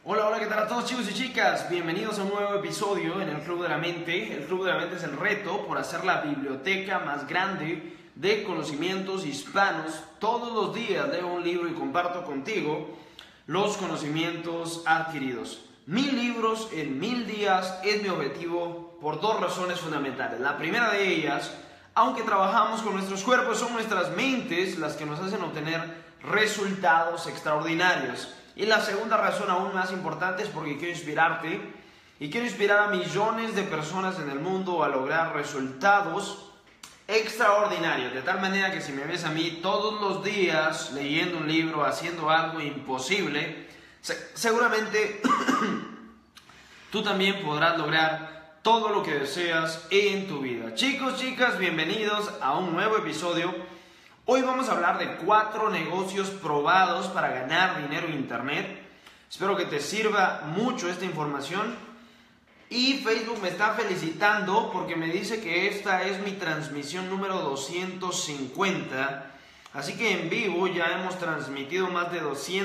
Hola, hola, ¿qué tal a todos chicos y chicas? Bienvenidos a un nuevo episodio en el Club de la Mente. El Club de la Mente es el reto por hacer la biblioteca más grande de conocimientos hispanos. Todos los días leo un libro y comparto contigo los conocimientos adquiridos. 1000 libros en 1000 días es mi objetivo por dos razones fundamentales. La primera de ellas, aunque trabajamos con nuestros cuerpos, son nuestras mentes las que nos hacen obtener resultados extraordinarios. Y la segunda razón aún más importante es porque quiero inspirarte y quiero inspirar a millones de personas en el mundo a lograr resultados extraordinarios. De tal manera que si me ves a mí todos los días leyendo un libro, haciendo algo imposible, seguramente tú también podrás lograr todo lo que deseas en tu vida. Chicos, chicas, bienvenidos a un nuevo episodio. Hoy vamos a hablar de 4 negocios probados para ganar dinero en internet. Espero que te sirva mucho esta información. Y Facebook me está felicitando porque me dice que esta es mi transmisión número 250. Así que en vivo ya hemos transmitido más de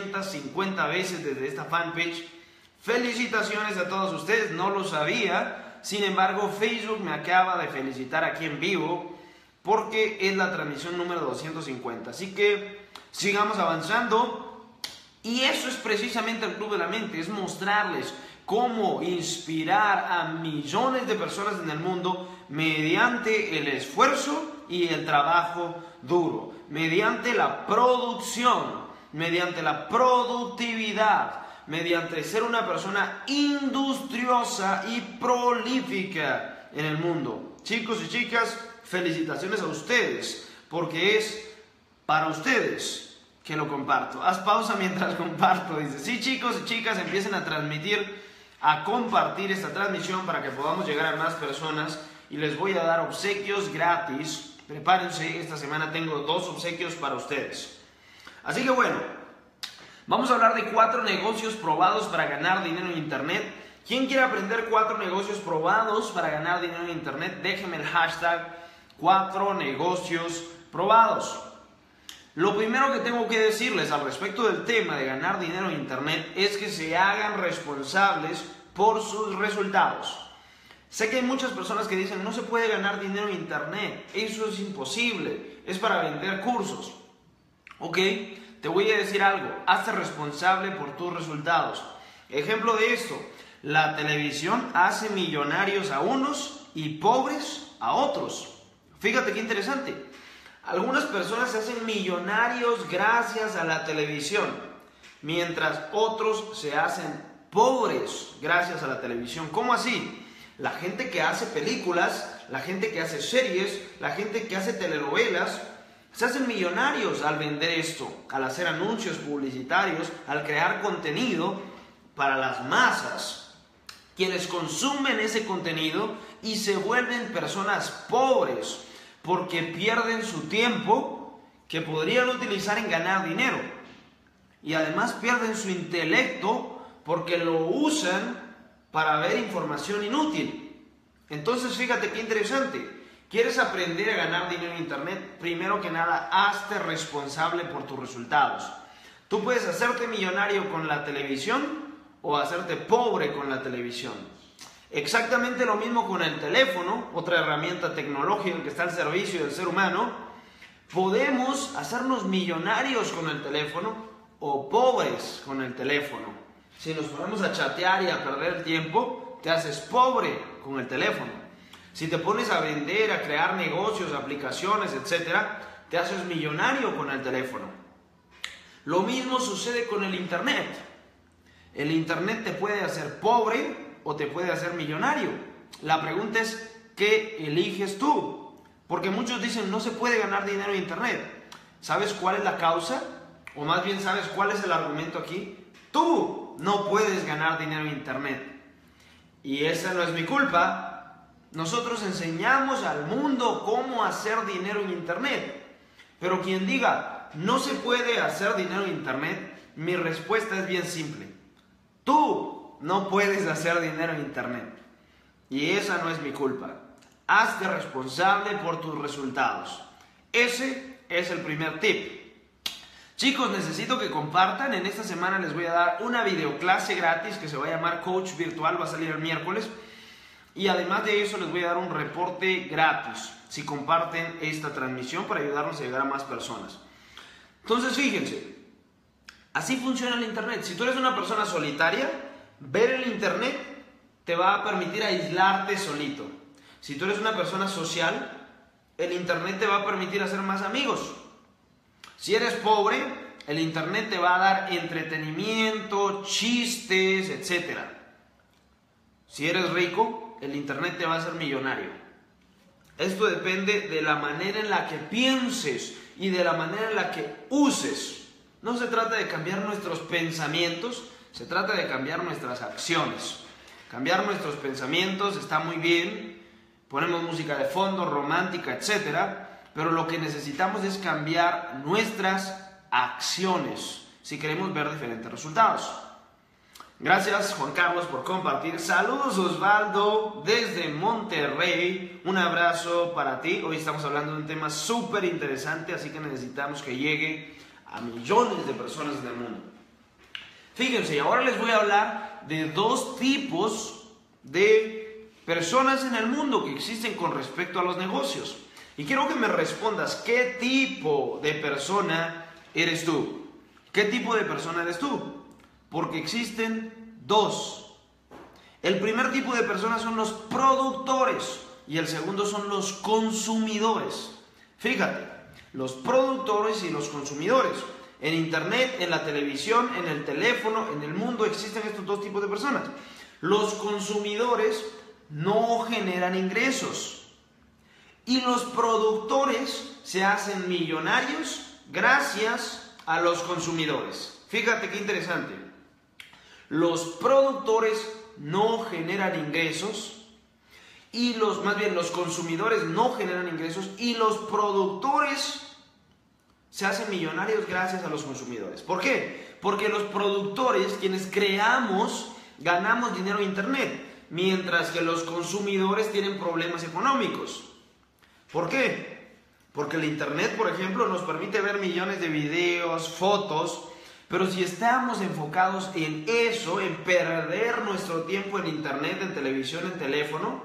250 veces desde esta fanpage. Felicitaciones a todos ustedes, no lo sabía. Sin embargo, Facebook me acaba de felicitar aquí en vivo porque es la transmisión número 250. Así que sigamos avanzando. Y eso es precisamente el Club de la Mente, es mostrarles cómo inspirar a millones de personas en el mundo mediante el esfuerzo y el trabajo duro, mediante la producción, mediante la productividad, mediante ser una persona industriosa y prolífica en el mundo. Chicos y chicas, felicitaciones a ustedes, porque es para ustedes que lo comparto. Haz pausa mientras comparto. Dice, sí, chicos y chicas, empiecen a transmitir, a compartir esta transmisión para que podamos llegar a más personas. Y les voy a dar obsequios gratis. Prepárense, esta semana tengo 2 obsequios para ustedes. Así que bueno, vamos a hablar de 4 negocios probados para ganar dinero en internet. ¿Quién quiere aprender 4 negocios probados para ganar dinero en internet? Déjenme el hashtag 4 negocios probados. Lo primero que tengo que decirles al respecto del tema de ganar dinero en internet es que se hagan responsables por sus resultados. Sé que hay muchas personas que dicen no se puede ganar dinero en internet, eso es imposible, es para vender cursos. Ok, te voy a decir algo, hazte responsable por tus resultados. Ejemplo de esto, la televisión hace millonarios a unos y pobres a otros. Fíjate qué interesante. Algunas personas se hacen millonarios gracias a la televisión, mientras otros se hacen pobres gracias a la televisión. ¿Cómo así? La gente que hace películas, la gente que hace series, la gente que hace telenovelas, se hacen millonarios al vender esto, al hacer anuncios publicitarios, al crear contenido para las masas. Quienes consumen ese contenido y se vuelven personas pobres porque pierden su tiempo que podrían utilizar en ganar dinero. Y además pierden su intelecto porque lo usan para ver información inútil. Entonces fíjate qué interesante. ¿Quieres aprender a ganar dinero en internet? Primero que nada, hazte responsable por tus resultados. Tú puedes hacerte millonario con la televisión o hacerte pobre con la televisión. Exactamente lo mismo con el teléfono, otra herramienta tecnológica que está al servicio del ser humano. Podemos hacernos millonarios con el teléfono o pobres con el teléfono. Si nos ponemos a chatear y a perder el tiempo, te haces pobre con el teléfono. Si te pones a vender, a crear negocios, aplicaciones, etc., te haces millonario con el teléfono. Lo mismo sucede con el internet. El internet te puede hacer pobre o te puede hacer millonario. La pregunta es, ¿qué eliges tú? Porque muchos dicen, no se puede ganar dinero en internet. ¿Sabes cuál es la causa? O más bien, ¿sabes cuál es el argumento aquí? Tú no puedes ganar dinero en internet. Y esa no es mi culpa. Nosotros enseñamos al mundo cómo hacer dinero en internet. Pero quien diga, no se puede hacer dinero en internet, mi respuesta es bien simple. Tú no puedes hacer dinero en internet. Y esa no es mi culpa. Hazte responsable por tus resultados. Ese es el primer tip. Chicos, necesito que compartan. En esta semana les voy a dar una videoclase gratis que se va a llamar Coach Virtual, va a salir el miércoles. Y además de eso les voy a dar un reporte gratis si comparten esta transmisión para ayudarnos a llegar a más personas. Entonces fíjense, así funciona el internet. Si tú eres una persona solitaria, ver el internet te va a permitir aislarte solito. Si tú eres una persona social, el internet te va a permitir hacer más amigos. Si eres pobre, el internet te va a dar entretenimiento, chistes, etc. Si eres rico, el internet te va a hacer millonario. Esto depende de la manera en la que pienses y de la manera en la que uses. No se trata de cambiar nuestros pensamientos, se trata de cambiar nuestras acciones. Cambiar nuestros pensamientos está muy bien, ponemos música de fondo, romántica, etc. Pero lo que necesitamos es cambiar nuestras acciones si queremos ver diferentes resultados. Gracias Juan Carlos por compartir. Saludos Osvaldo desde Monterrey. Un abrazo para ti. Hoy estamos hablando de un tema súper interesante, así que necesitamos que llegue a millones de personas en el mundo. Fíjense, ahora les voy a hablar de dos tipos de personas en el mundo que existen con respecto a los negocios. Y quiero que me respondas, ¿qué tipo de persona eres tú? ¿Qué tipo de persona eres tú? Porque existen dos. El primer tipo de personas son los productores y el segundo son los consumidores. Fíjate, los productores y los consumidores. En internet, en la televisión, en el teléfono, en el mundo existen estos dos tipos de personas. Los consumidores no generan ingresos. Y los productores se hacen millonarios gracias a los consumidores. Fíjate qué interesante. Los productores no generan ingresos y los consumidores no generan ingresos y los productores se hacen millonarios gracias a los consumidores. ¿Por qué? Porque los productores, quienes creamos, ganamos dinero en internet, mientras que los consumidores tienen problemas económicos. ¿Por qué? Porque el internet, por ejemplo, nos permite ver millones de videos, fotos, pero si estamos enfocados en eso, en perder nuestro tiempo en internet, en televisión, en teléfono,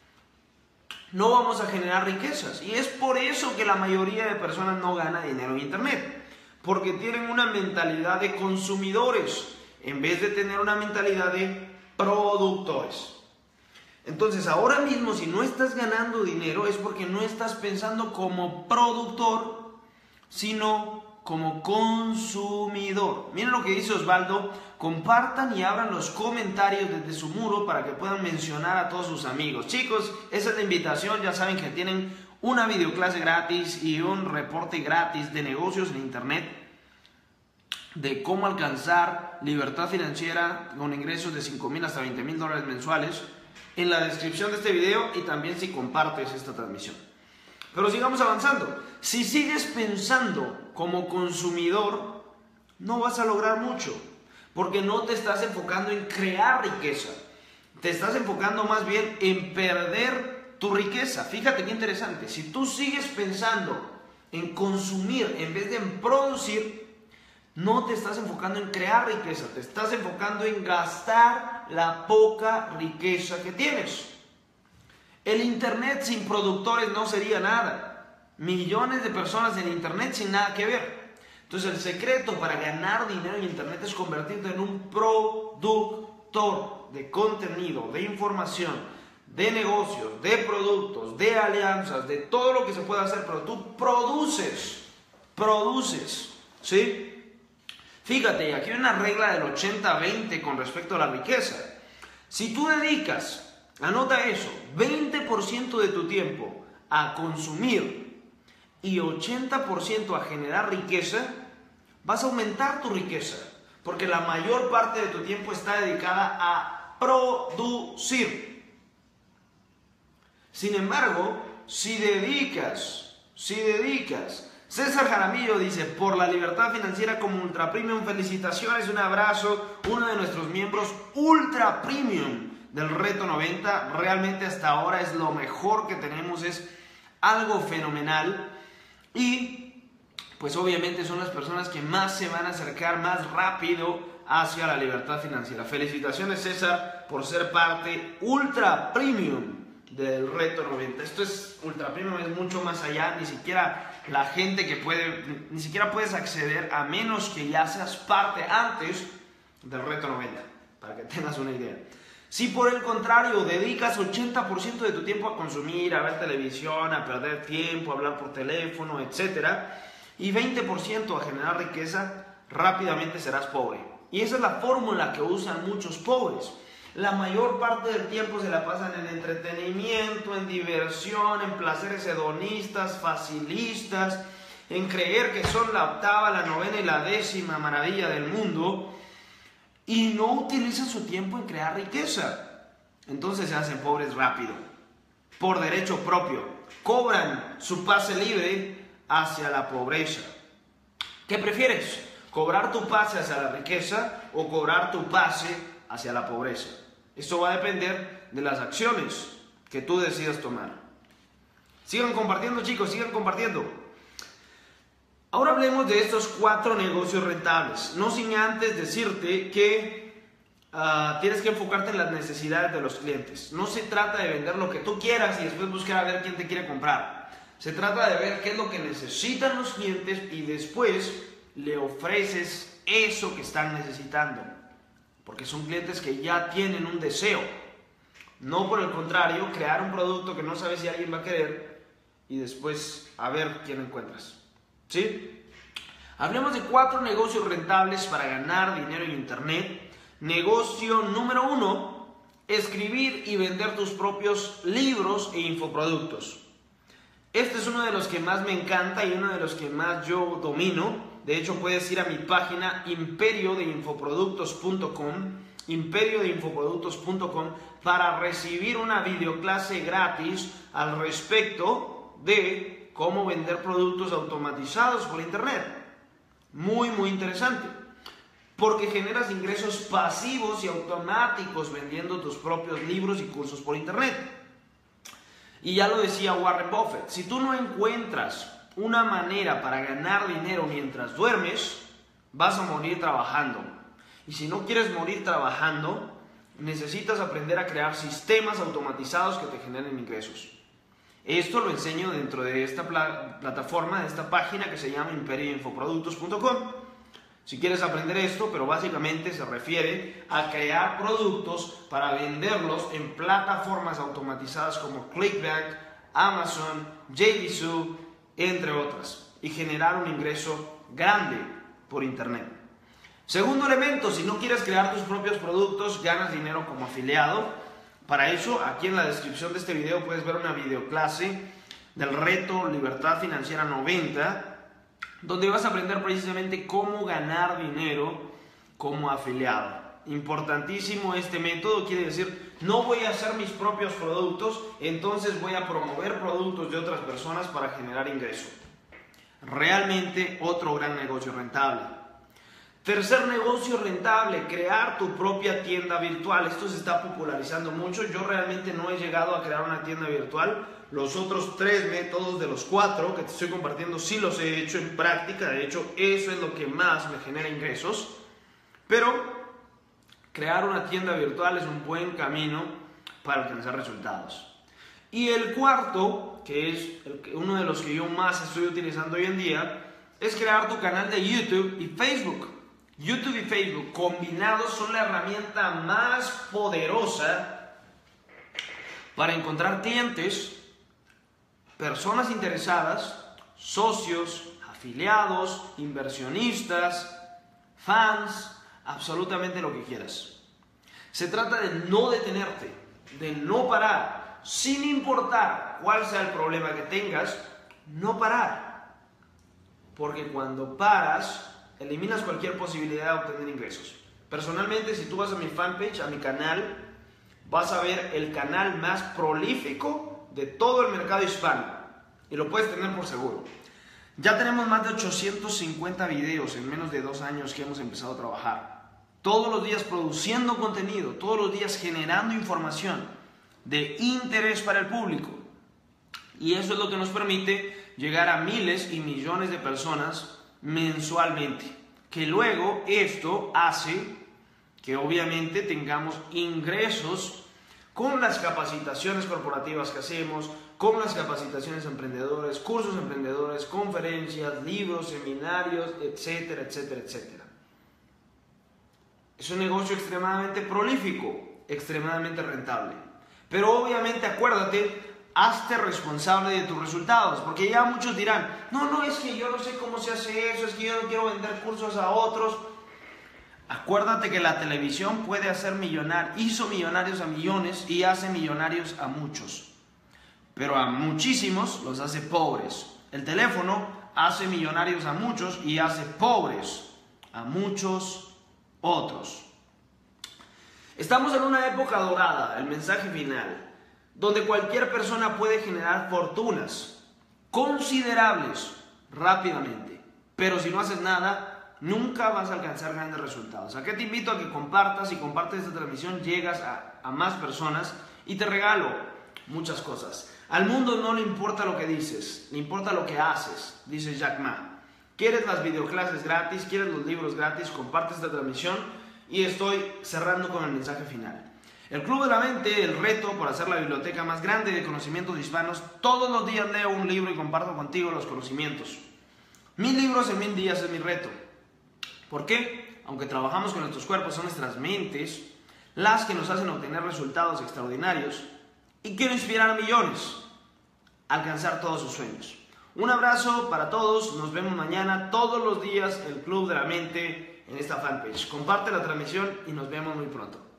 no vamos a generar riquezas. Y es por eso que la mayoría de personas no gana dinero en internet, porque tienen una mentalidad de consumidores en vez de tener una mentalidad de productores. Entonces, ahora mismo, si no estás ganando dinero, es porque no estás pensando como productor, sino como consumidor. Miren lo que dice Osvaldo. Compartan y abran los comentarios desde su muro para que puedan mencionar a todos sus amigos. Chicos, esa es la invitación. Ya saben que tienen una videoclase gratis y un reporte gratis de negocios en internet, de cómo alcanzar libertad financiera con ingresos de $5,000 hasta $20,000 mensuales, en la descripción de este video y también si compartes esta transmisión. Pero sigamos avanzando. Si sigues pensando como consumidor, no vas a lograr mucho, porque no te estás enfocando en crear riqueza. Te estás enfocando más bien en perder tu riqueza. Fíjate qué interesante. Si tú sigues pensando en consumir en vez de en producir, no te estás enfocando en crear riqueza, te estás enfocando en gastar la poca riqueza que tienes. El internet sin productores no sería nada. Millones de personas en internet sin nada que ver. Entonces el secreto para ganar dinero en internet es convertirte en un productor de contenido, de información, de negocios, de productos, de alianzas, de todo lo que se pueda hacer, pero tú produces, ¿sí? Fíjate, aquí hay una regla del 80-20 con respecto a la riqueza. Si tú dedicas, anota eso, 20% de tu tiempo a consumir y 80% a generar riqueza, vas a aumentar tu riqueza, porque la mayor parte de tu tiempo está dedicada a producir. Sin embargo, si dedicas, César Jaramillo dice, por la libertad financiera como Ultra Premium, felicitaciones, un abrazo, uno de nuestros miembros Ultra Premium del Reto 90, realmente hasta ahora es lo mejor que tenemos, es algo fenomenal. Y pues obviamente son las personas que más se van a acercar más rápido hacia la libertad financiera. Felicitaciones, César, por ser parte ultra premium del reto 90. Esto es ultra premium, es mucho más allá, ni siquiera la gente que puede, ni siquiera puedes acceder a menos que ya seas parte antes del reto 90, para que tengas una idea. Si por el contrario dedicas 80% de tu tiempo a consumir, a ver televisión, a perder tiempo, a hablar por teléfono, etc., y 20% a generar riqueza, rápidamente serás pobre. Y esa es la fórmula que usan muchos pobres. La mayor parte del tiempo se la pasan en entretenimiento, en diversión, en placeres hedonistas, facilistas, en creer que son la octava, la novena y la 10ª maravilla del mundo, y no utilizan su tiempo en crear riqueza. Entonces se hacen pobres rápido, por derecho propio. Cobran su pase libre hacia la pobreza. ¿Qué prefieres? ¿Cobrar tu pase hacia la riqueza o cobrar tu pase hacia la pobreza? Esto va a depender de las acciones que tú decidas tomar. Sigan compartiendo, chicos, sigan compartiendo. Ahora hablemos de estos 4 negocios rentables. No sin antes decirte que tienes que enfocarte en las necesidades de los clientes. No se trata de vender lo que tú quieras y después buscar a ver quién te quiere comprar. Se trata de ver qué es lo que necesitan los clientes y después le ofreces eso que están necesitando. Porque son clientes que ya tienen un deseo. No por el contrario, crear un producto que no sabes si alguien va a querer y después a ver quién encuentras. ¿Sí? Hablemos de 4 negocios rentables para ganar dinero en Internet. Negocio número 1, escribir y vender tus propios libros e infoproductos. Este es uno de los que más me encanta y uno de los que más yo domino. De hecho, puedes ir a mi página imperiodeinfoproductos.com para recibir una videoclase gratis al respecto de cómo vender productos automatizados por internet. Muy interesante, porque generas ingresos pasivos y automáticos vendiendo tus propios libros y cursos por internet. Y ya lo decía Warren Buffett, si tú no encuentras una manera para ganar dinero mientras duermes, vas a morir trabajando. Y si no quieres morir trabajando, necesitas aprender a crear sistemas automatizados que te generen ingresos. Esto lo enseño dentro de esta plataforma, de esta página que se llama imperiodeinfoproductos.com. Si quieres aprender esto, pero básicamente se refiere a crear productos para venderlos en plataformas automatizadas como ClickBank, Amazon, JDSU, entre otras, y generar un ingreso grande por internet. Segundo elemento, si no quieres crear tus propios productos, ganas dinero como afiliado. Para eso, aquí en la descripción de este video puedes ver una videoclase del reto Libertad Financiera 90, donde vas a aprender precisamente cómo ganar dinero como afiliado. Importantísimo este método, quiere decir, no voy a hacer mis propios productos, entonces voy a promover productos de otras personas para generar ingreso. Realmente otro gran negocio rentable. Tercer negocio rentable, crear tu propia tienda virtual. Esto se está popularizando mucho. Yo realmente no he llegado a crear una tienda virtual. Los otros 3 métodos de los 4 que te estoy compartiendo sí los he hecho en práctica. De hecho, eso es lo que más me genera ingresos. Pero crear una tienda virtual es un buen camino para alcanzar resultados. Y el cuarto, que es uno de los que yo más estoy utilizando hoy en día, es crear tu canal de YouTube y Facebook. YouTube y Facebook combinados son la herramienta más poderosa para encontrar clientes, personas interesadas, socios, afiliados, inversionistas, fans, absolutamente lo que quieras. Se trata de no detenerte, de no parar, sin importar cuál sea el problema que tengas, no parar. Porque cuando paras, eliminas cualquier posibilidad de obtener ingresos. Personalmente, si tú vas a mi fanpage, a mi canal, vas a ver el canal más prolífico de todo el mercado hispano. Y lo puedes tener por seguro. Ya tenemos más de 850 videos en menos de 2 años que hemos empezado a trabajar. Todos los días produciendo contenido, todos los días generando información de interés para el público. Y eso es lo que nos permite llegar a miles y millones de personas mensualmente, que luego esto hace que obviamente tengamos ingresos con las capacitaciones corporativas que hacemos, con las capacitaciones a emprendedores, cursos de emprendedores, conferencias, libros, seminarios, etcétera, etcétera, etcétera. Es un negocio extremadamente prolífico, extremadamente rentable. Pero obviamente acuérdate, hazte responsable de tus resultados, porque ya muchos dirán, no, es que yo no sé cómo se hace eso, es que yo no quiero vender cursos a otros. Acuérdate que la televisión puede hacer hizo millonarios a millones y hace millonarios a muchos, pero a muchísimos los hace pobres. El teléfono hace millonarios a muchos y hace pobres a muchos otros. Estamos en una época dorada, el mensaje final, donde cualquier persona puede generar fortunas considerables rápidamente, pero si no haces nada, nunca vas a alcanzar grandes resultados. ¿A qué te invito? A que compartas, y compartes esta transmisión, llegas a más personas y te regalo muchas cosas. Al mundo no le importa lo que dices, le importa lo que haces, dice Jack Ma. ¿Quieres las videoclases gratis? ¿Quieres los libros gratis? Comparte esta transmisión y estoy cerrando con el mensaje final. El Club de la Mente, el reto por hacer la biblioteca más grande de conocimientos hispanos. Todos los días leo un libro y comparto contigo los conocimientos. 1000 libros en 1000 días es mi reto. ¿Por qué? Aunque trabajamos con nuestros cuerpos, son nuestras mentes las que nos hacen obtener resultados extraordinarios, y quiero inspirar a millones a alcanzar todos sus sueños. Un abrazo para todos, nos vemos mañana, todos los días, el Club de la Mente en esta fanpage. Comparte la transmisión y nos vemos muy pronto.